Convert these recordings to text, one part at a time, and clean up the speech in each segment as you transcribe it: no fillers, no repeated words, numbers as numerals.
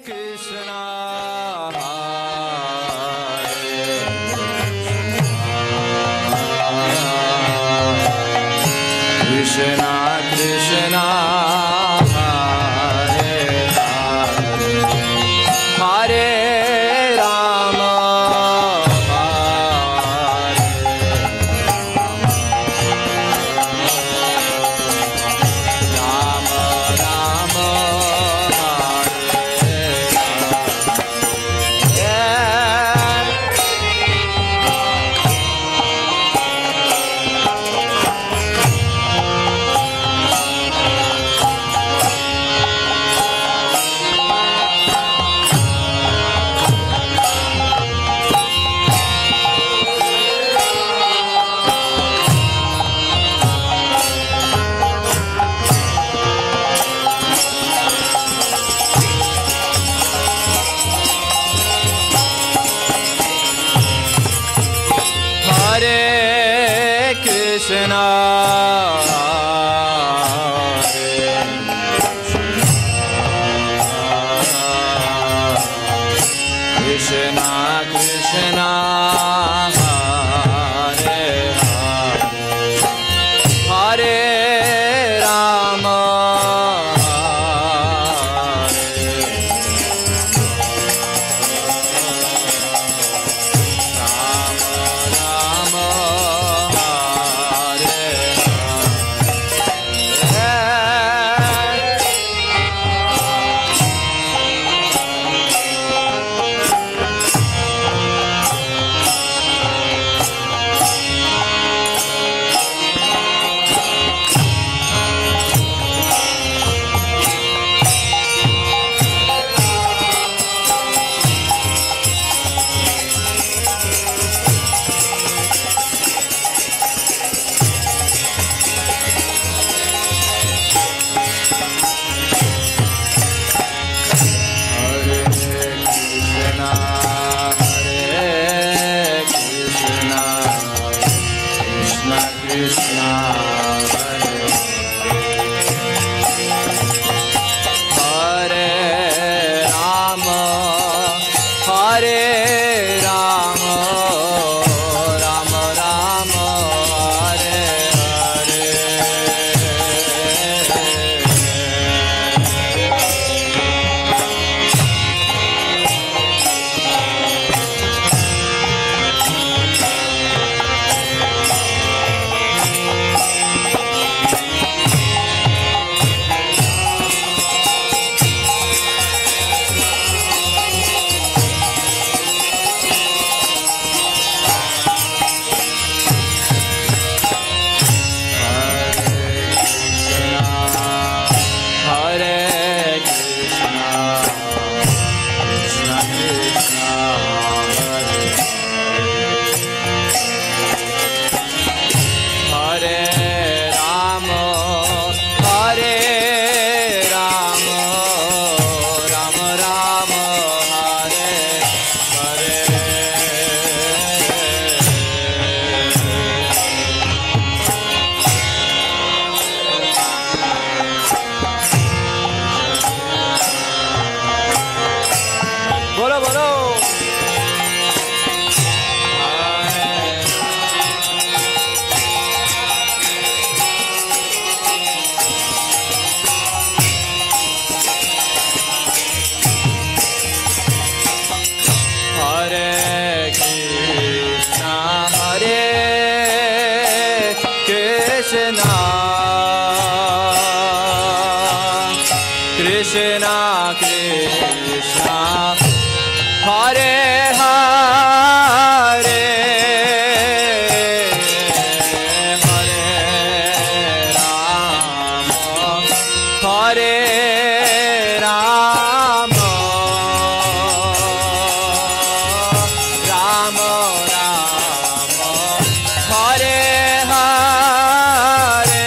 Krishna, Krishna Krishna, Hare Hare, Hare Rama, Krishna, Krishna Krishna, Hare Hare, Hare Rama, Krishna Krishna, Hare Hare, Hare Rama, Hare Rama, Rama Rama, Hare Hare.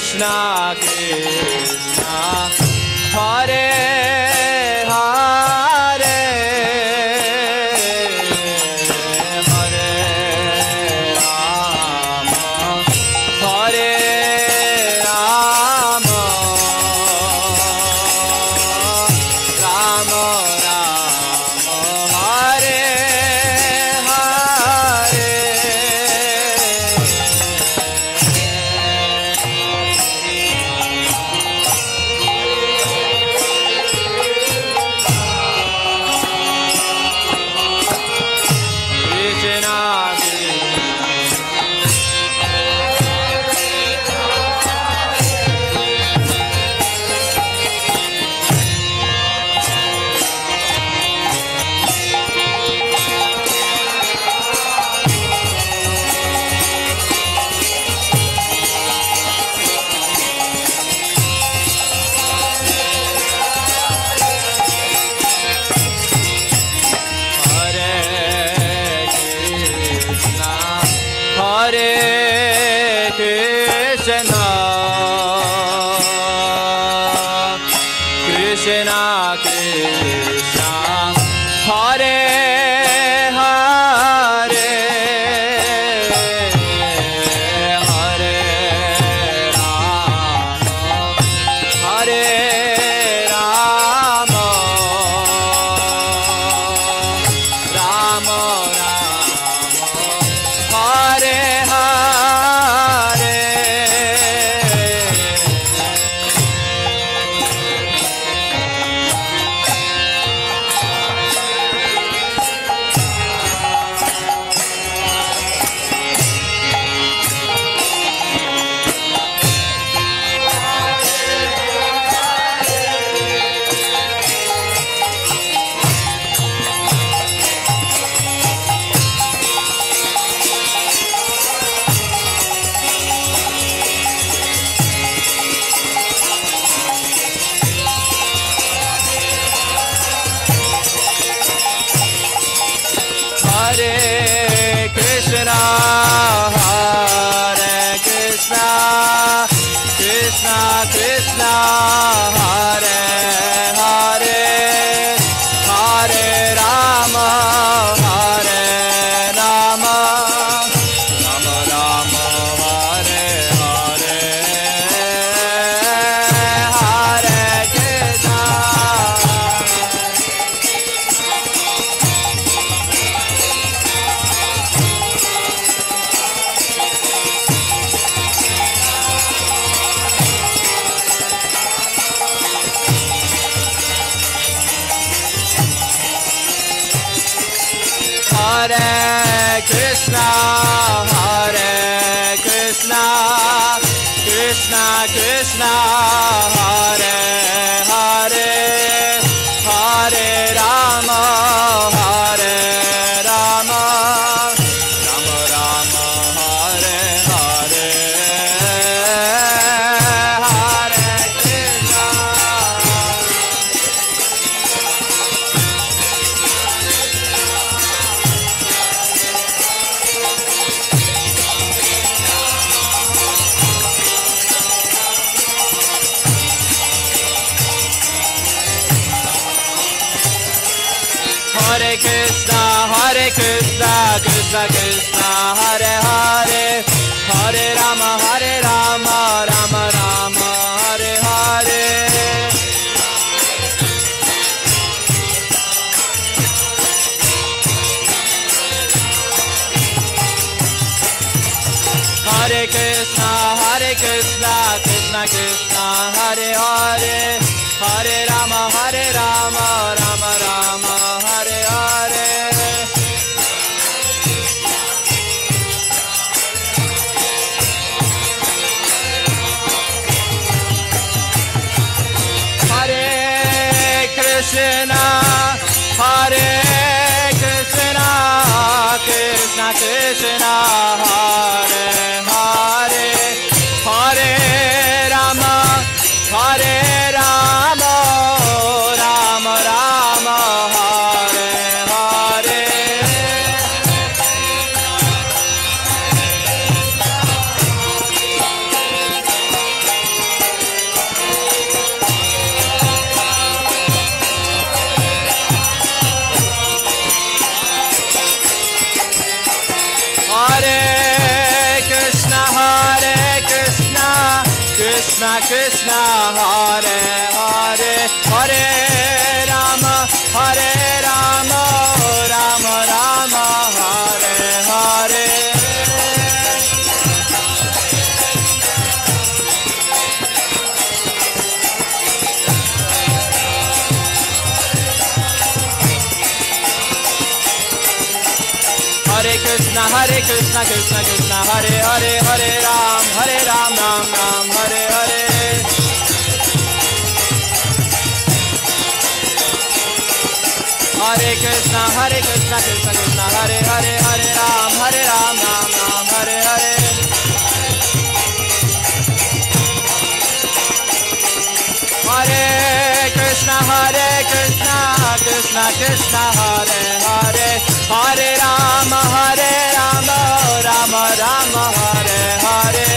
Krishna Krishna Hare Hare Hare Rama Hare Rama Rama Rama Hare Hare Krishna Krishna Hare Hare Hare Rama Hare Rama Rama Rama Hare Hare Hare Krishna, Hare Krishna, Krishna Krishna, Hare Hare, Hare Rama, Hare Rama, Rama Rama, Hare Hare, Hare Krishna. Hare Krishna, Hare Krishna, Krishna Krishna, Hare Hare, Hare Rama, Hare Rama, Rama Rama, Hare Hare, Hare Krishna. Hare Krishna, Hare Krishna, Krishna Krishna, Hare Hare, Hare Rama, Hare Rama, Rama Rama, Hare Hare. Hare Krishna, Hare Krishna, Krishna Krishna, Hare Hare, Hare Rama, Hare Rama, Rama Rama, Hare Hare. Hare Krishna, Hare Krishna, Krishna Krishna, Hare Hare, Hare Rama, Hare Rama, Rama Rama, Hare Hare. Hare Krishna, Krishna Krishna, Hare Hare, Hare Rama, Rama Rama, Hare Hare. Hare Krishna, Krishna Krishna, Hare Hare, Hare Ram, Ram Ram, Hare Hare. Hare Krishna, Krishna Krishna, Hare Hare, Hare Ram, Ram Ram, Hare Hare. Hare Krishna, Krishna Krishna, Hare Hare, Hare Rama, Rama Rama, Hare Hare.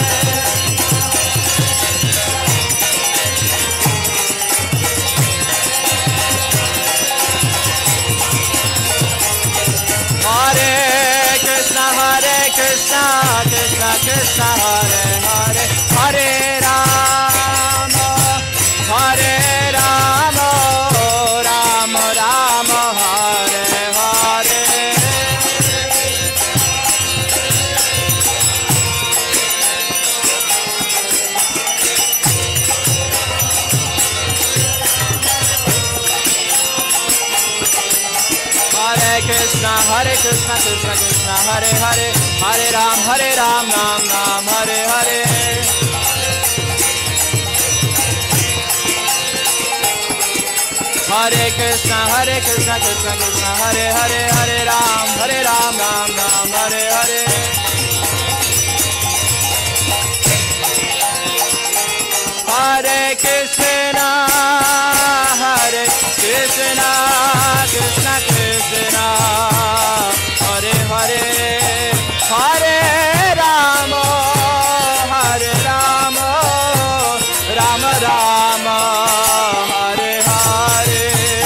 Hare Krishna, Krishna Krishna, Hare Hare, Hare Rama, Rama Rama, Hare Hare. Hare Krishna, Krishna, Hare Hare, Hare Ram, Ram Ram, Hare Hare. Hare Krishna, Krishna, Hare Hare, Hare Ram, Ram Ram, Hare Hare. Hare Krishna, Krishna Krishna, Hare Hare, Hare Rama, Rama Rama, Hare Hare.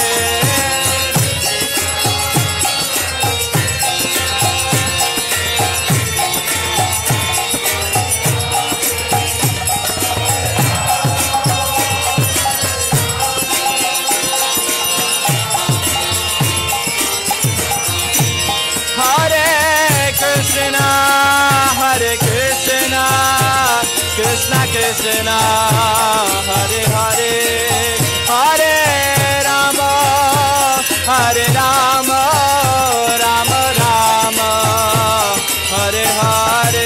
Krishna Krishna, Hare Hare, Hare Rama, Rama Rama, Hare Hare.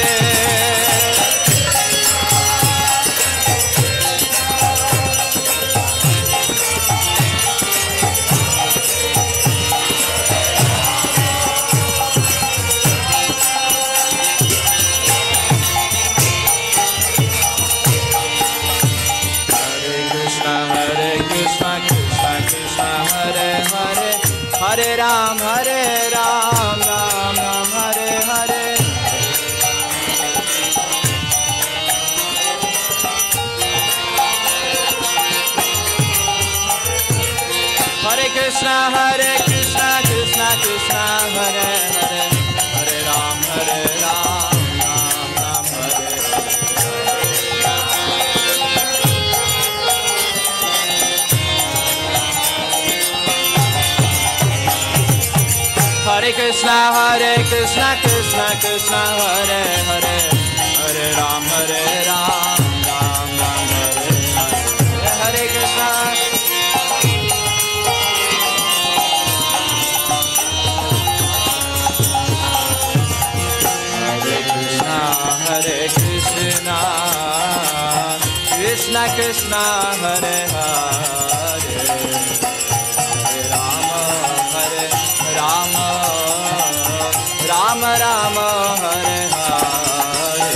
Hare Ram, Ram Ram, Hare Hare. Hare Krishna, Krishna Krishna, Hare Hare, Hare Ram, Ram Ram, Hare Hare Krishna, Krishna Krishna, Hare Hare, Hare Ram, Ram Ram, Hare Hare. Hare Krishna. Hare Krishna, Krishna Krishna, Hare Hare, Hare Rama, Rama Rama, Hare Hare.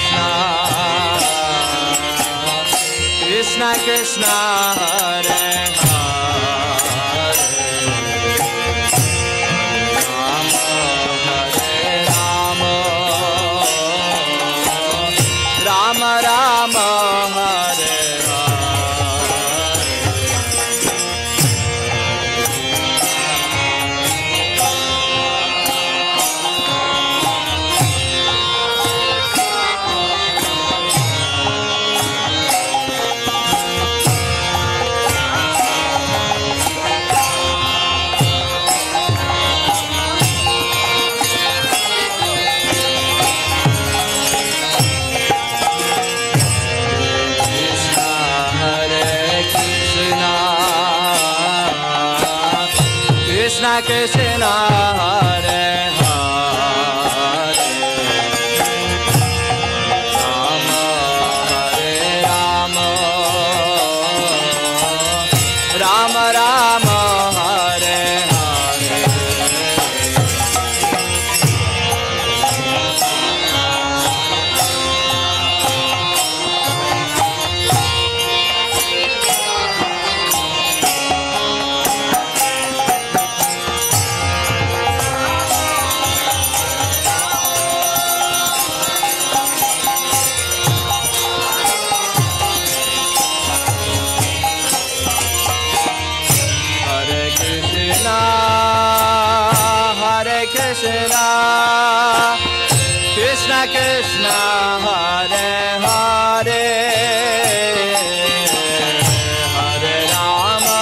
Krishna Krishna, Hare Krishna Krishna Hare Hare Rama Rama Hare Hare Krishna Krishna Hare Hare Hare Rama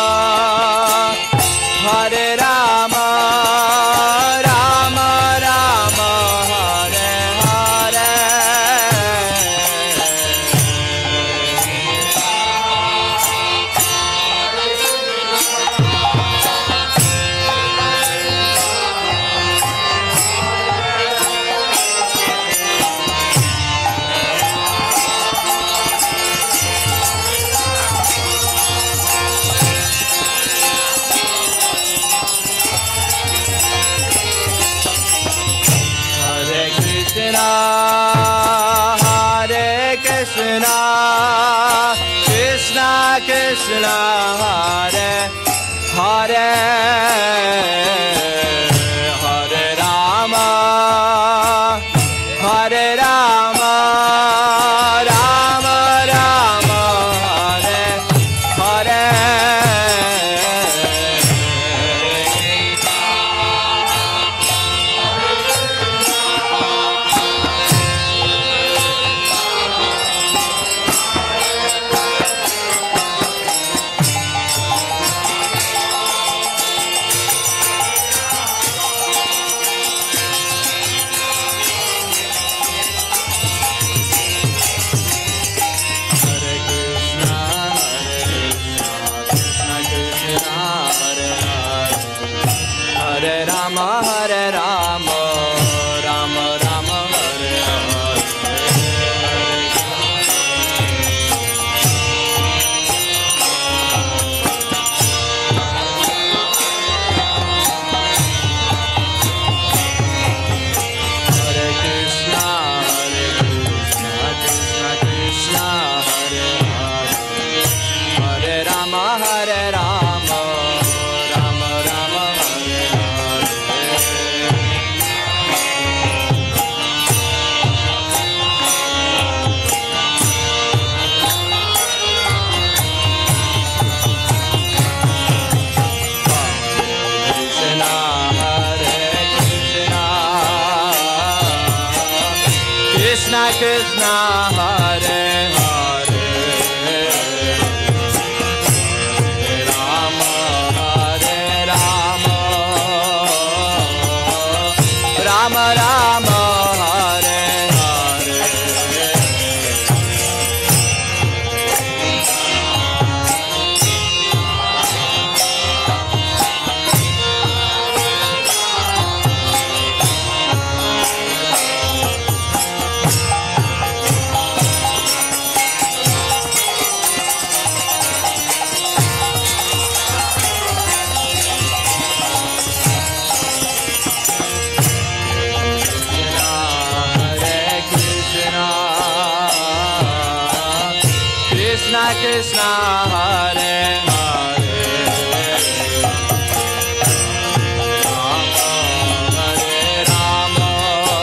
Hare Rama Rama Rama Hare Hare Krishna Krishna Hare Hare Hare Rama Hare Rama Rama Rama Hare Hare Hare Rama Hare Rama Rama Rama Hare Hare Krishna Krishna Krishna Hare Hare Hare Rama Hare Rama Rama Rama Hare Krishna Krishna Hare Hare Rama Hare Rama Rama Rama Hare Hare Krishna Krishna Hare Hare Rama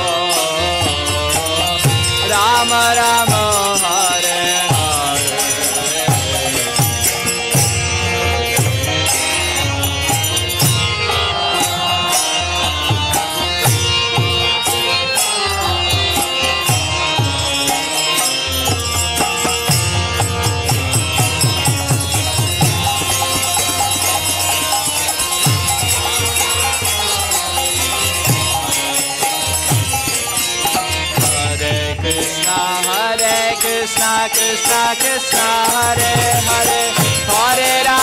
Hare Rama Rama Rama Hare Hare Krishna Krishna Krishna Hare Hare Hare Rama